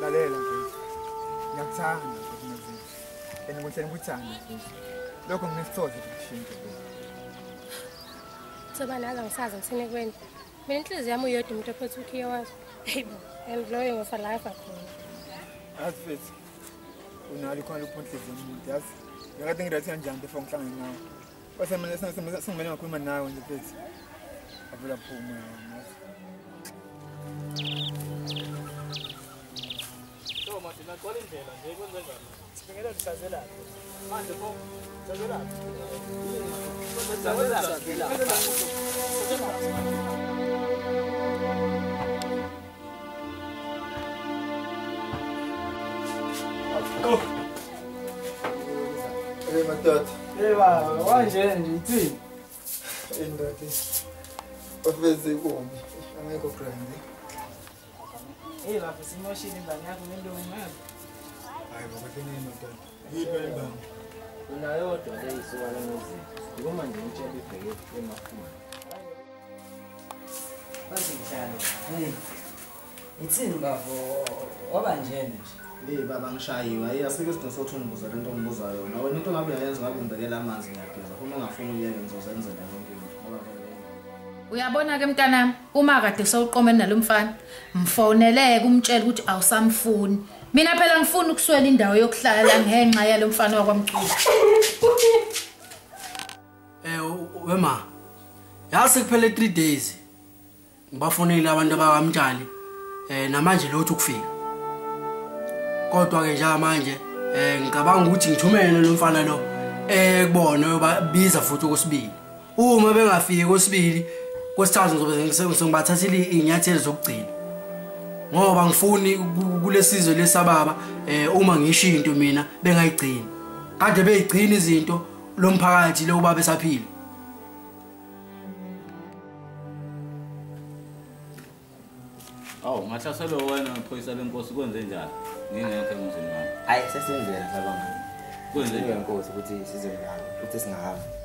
lalela mfethu. Ngiyakuthanda mfethu mfethu. And ngikuthanda ukuthanda mfethu. Lokho nginesithoze ukushintsha mfethu. Soba nazi angisazi ngithini kweni. Mina inhliziyo yami uyodwa umuntu ophethe ukhiye wazo. Hayibo, and loyo ngofa life akhona. Yazi mfethu. Unalo khona ukuphontliza umuntu yazi. Ngakade ngirathi kanjani before ngihlangane nawe. Bese mina singibene ngakhuluma nawe nje mfethu. Avula phuma yazi. So manje naqola indlela nje kwenze njani? Sibengela lisazela. Manje pho sazela. Oh. Hey madoda. Hey baba, kanje nje ithini? Indati. Bafeze kumbi. Angekho grande. Hey baba, simoshile ingane yakho nendonga. Hayi baba kene madoda. Yiphi imbanga? Unayodwa leyisukala ngozini. Ngoma nje ngitshela ibheke emakhulu. Bazinhlalo. Hey. Ithini bafo wabanjene nje. Hey baba ngishayiwe. Hayi asike isidingo sokuthi ungibuza lento ongibuza yona. Wena into ngabe uyayenza ngabe ngibekela amanzi ngiyageza. Uma ungafuni uyeke ngizozenzela yonke into. Ngoba vele uyabona ke mntanami uma kade sewuqomene nalomfana mfoneleke umtshela ukuthi awusamfuni. Mina phela ngifuna ukuswela indawo yokuhlala ngenxa yalomfana wakwamculo. Wema. Yase kuphele 3 days. Ngibafonile abantu abakamtshali namanje lothu ukufika. Kodwa ke nje manje ngicabanga ukuthi ngithumele lo mfana lo kubona yobabiza futhi okwesibili. Uma bengafiki kwesibili kwesithathu ngizobe ngibathathile inyathelo zokugcina. Ngoba ngifuni kulesizwe lesababa uma ngisho into mina bengayigcini. Kade beyigcina izinto lomphakathi lo baba esaphila. Awu ngahlaselwe wena ngiphoyisa lenkosi kwenze njani? Ngingekho emzini wami. hayi sesenzela sabanga. Kwenze njani inkosi ukuthi size ngalo futhi singahamba.